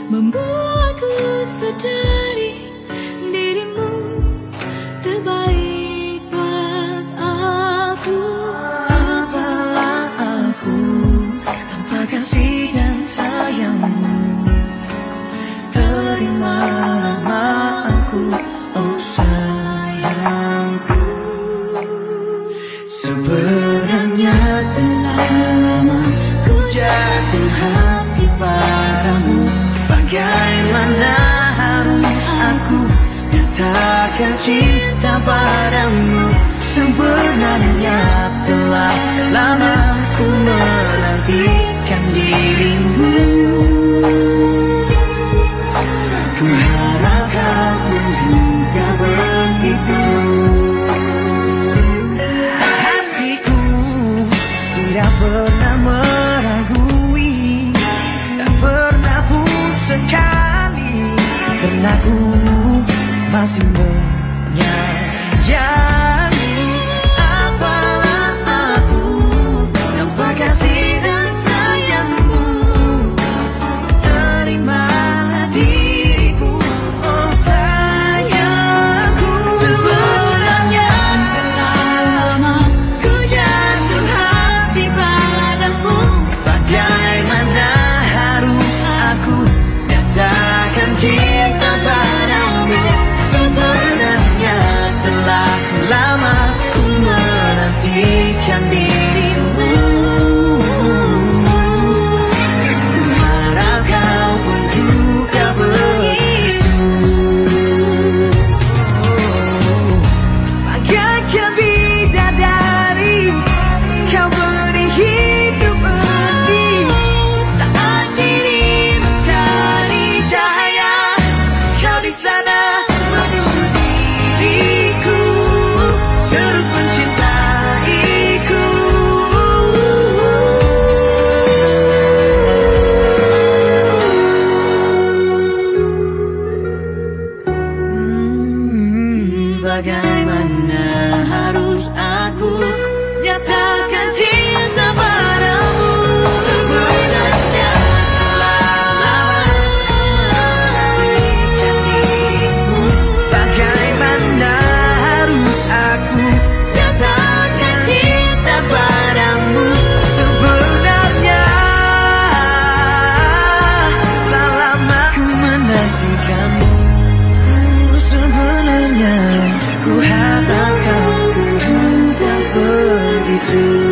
membuatku sadari dirimu terbaik buat aku. Apalah aku tanpa kasih dan sayangmu. Terimalah maafku, oh sayangku. Sebenarnya telah lama ku jatuh hati padamu. Bagaimana harus aku nyatakan cinta padamu? Sebenarnya telah lama ku menantikan dirimu. Ku harap kau pun juga begitu. Hatiku tidak pernah meragui, tak pernah pun sekali, karena ku masih menyayangi. Apalah aku tanpa kasih dan sayangmu. Terimalah diriku, oh sayangku. Sebenarnya Telah lama ku jatuh hati padamu. Bagaimana harus aku nyatakan cinta padamu? Sebenarnya telah lama ku menantikan dirimu. Ku harap kau pun juga begitu. Bagaikan bidadari, kau beri hidup ini. Saat diri mencari cahaya, kau di sana menunggu diriku, terus mencintaiku. Bagaimana harus aku nyatakan cinta padamu? Sebenarnya telah lama menantikan dirimu. Bagaimana harus aku nyatakan cinta padamu? Sebenarnya telah lama ku menantikanmu. Sebenarnya ku harap kau juga begitu.